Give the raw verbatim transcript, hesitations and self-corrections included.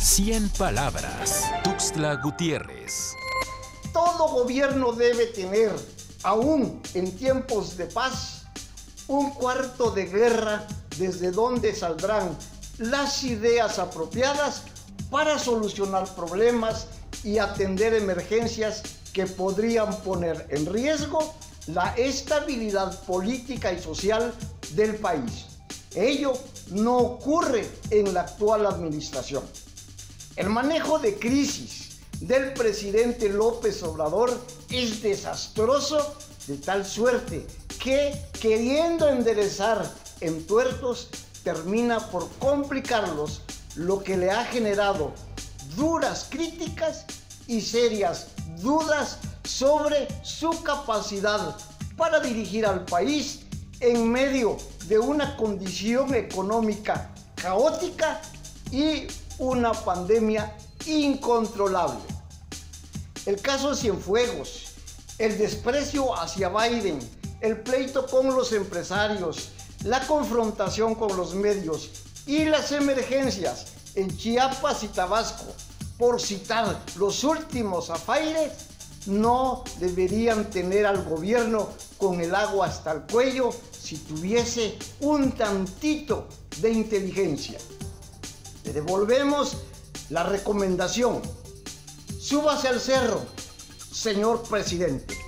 cien palabras. Tuxtla Gutiérrez. Todo gobierno debe tener, aún en tiempos de paz, un cuarto de guerra desde donde saldrán las ideas apropiadas para solucionar problemas y atender emergencias que podrían poner en riesgo la estabilidad política y social del país. Ello no ocurre en la actual administración. El manejo de crisis del presidente López Obrador es desastroso, de tal suerte que, queriendo enderezar entuertos, termina por complicarlos, lo que le ha generado duras críticas y serias dudas sobre su capacidad para dirigir al país en medio de una condición económica caótica y una pandemia incontrolable. El caso Cienfuegos, el desprecio hacia Biden, el pleito con los empresarios, la confrontación con los medios y las emergencias en Chiapas y Tabasco, por citar los últimos afaires, no deberían tener al gobierno con el agua hasta el cuello si tuviese un tantito de inteligencia. Le devolvemos la recomendación: súbase al cerro, señor presidente.